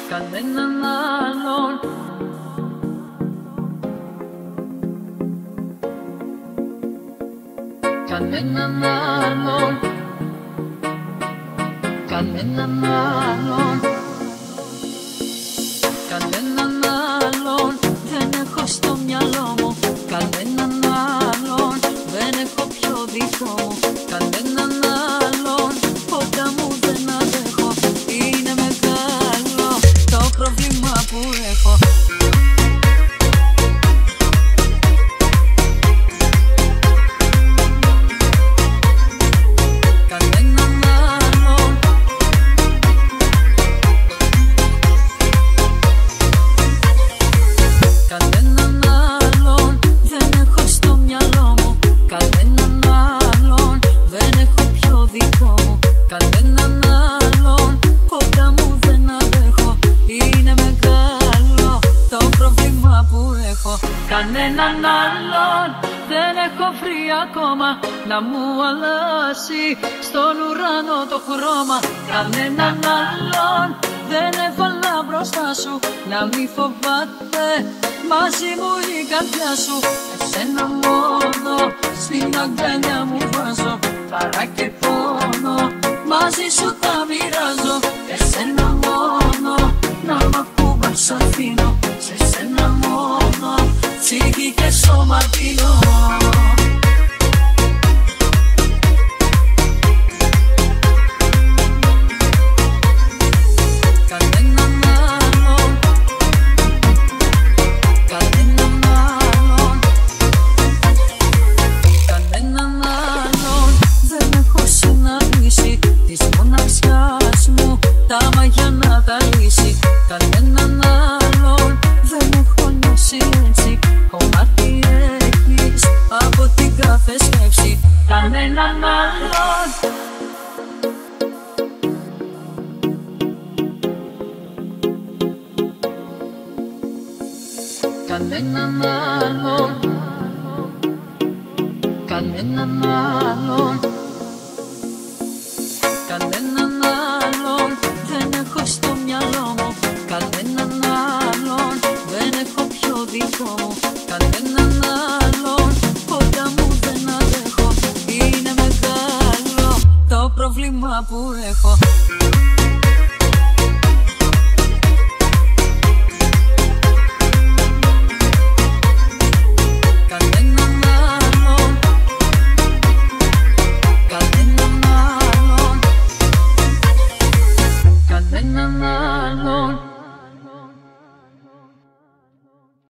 κανέναν άλλον. Κανέναν άλλον, κανέναν άλλον, κανέναν άλλον δεν έχω στο μυαλό μου. Κανέναν άλλον δεν έχω πιο δικό μου. Κανέναν άλλον κοντά μου δεν αντέχω. Είναι μεγάλο το πρόβλημα που έχω. Κανέναν άλλον δεν έχω βρει ακόμα να μου αλλάσει στον ουρανό το χρώμα. Κανέναν άλλον δεν έβαλα μπροστά σου να μη φοβάται μαζί μου η καρδιά σου. Εσένα μόνο στην αγκαλιά μου βάζω, χαρά και πόνο μαζί σου τα μοιράζω. Εσένα μόνο να μ' ακούς αφήνω, σε σένα μόνο ψυχή και σώμα πίνω. Κανέναν άλλον, κανέναν άλλον, κανέναν άλλον δεν έχω συναντήσει της μοναξιάς μου τα μαγιά να τα λύσει. Κανέναν άλλον δεν έχω νιώσει έτσι, κομμάτι έχεις από την κάθε σκέψη. Κανέναν άλλον, κανέναν άλλον, κανέναν άλλον, κανέναν άλλον δεν έχω στο μυαλό μου. Κανέναν